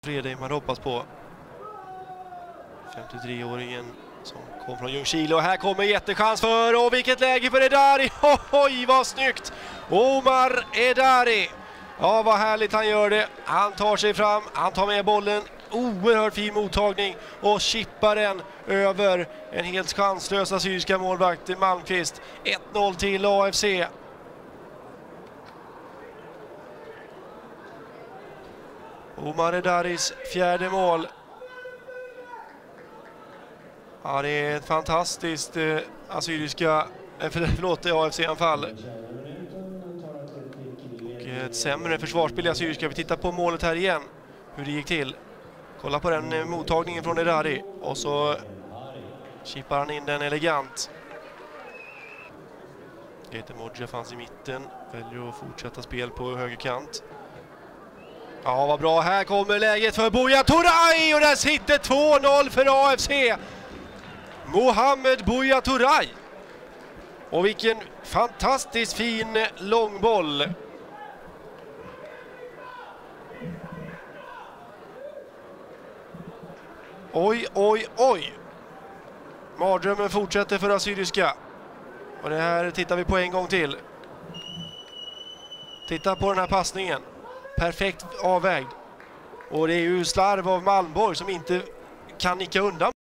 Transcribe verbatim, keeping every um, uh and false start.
Fredrik man hoppas på. femtiotre-åringen som kom från Ljungskile och här kommer jättechans för, och vilket läge för Edari. Oj, vad snyggt! Omar Edari. Ja, vad härligt han gör det. Han tar sig fram, han tar med bollen. Oerhört fin mottagning och chippar den över en helt chanslös assyriska målvakt Malmqvist. ett noll till A F C. Omar Edaris fjärde mål. Ja, det är ett fantastiskt eh, assyriska eh, förlåt, A F C-anfall. Och ett sämre försvarsspel i assyriska. Vi tittar på målet här igen. Hur det gick till. Kolla på den eh, mottagningen från Edari. Och så chippar han in den elegant. Gator Modja fanns i mitten. Väljer att fortsätta spel på högerkant. Ja, vad bra. Här kommer läget för Buya Turay. Och där sitter två noll för A F C. Mohamed Buya Turay. Och vilken fantastiskt fin långboll. Oj, oj, oj. Mardrömmen fortsätter för assyriska. Och det här tittar vi på en gång till. Titta på den här passningen. Perfekt avvägd. Och det är ju slarv av Malmborg som inte kan nicka undan.